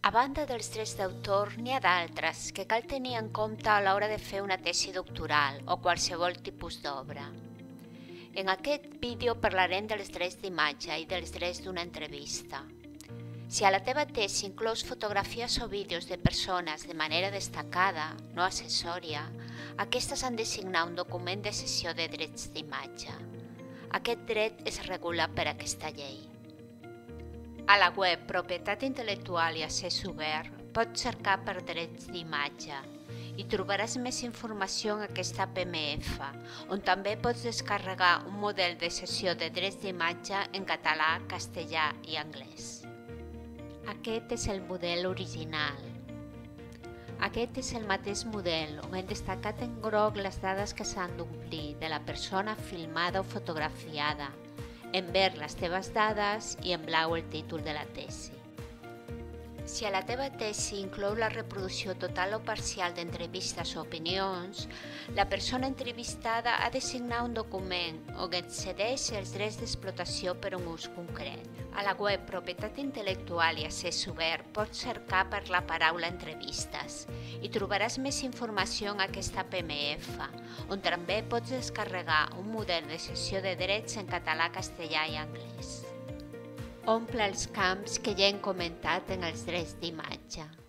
A banda dels drets d'autor, n'hi ha d'altres que cal tenir en compte a l'hora de fer una tesi doctoral o qualsevol tipus d'obra. En aquest vídeo parlarem dels drets d'imatge i dels drets d'una entrevista. Si a la teva tesi inclous fotografies o vídeos de persones de manera destacada, no accessòria, aquestes han de signar un document de cessió de drets d'imatge. Aquest dret es regula per aquesta llei. A la web Propietat intel·lectual i accés obert pots cercar per drets d'imatge i trobaràs més informació en aquesta PMF, on també pots descarregar un model de cessió de drets d'imatge en català, castellà i anglès. Aquest és el model original. Aquest és el mateix model on hem destacat en groc les dades que s'han d'omplir de la persona filmada o fotografiada, en verd les teves dades i en blau el títol de la tesi. Si a la teva tesi inclou la reproducció total o parcial d'entrevistes o opinions, la persona entrevistada ha de signar un document on et cedeix els drets d'explotació per un ús concret. A la web Propietat intel·lectual i accés obert pots cercar per la paraula entrevistes i trobaràs més informació en aquesta PMF, on també pots descarregar un model de cessió de drets en català, castellà i anglès. Omple els camps que ja hem comentat en els drets d'imatge.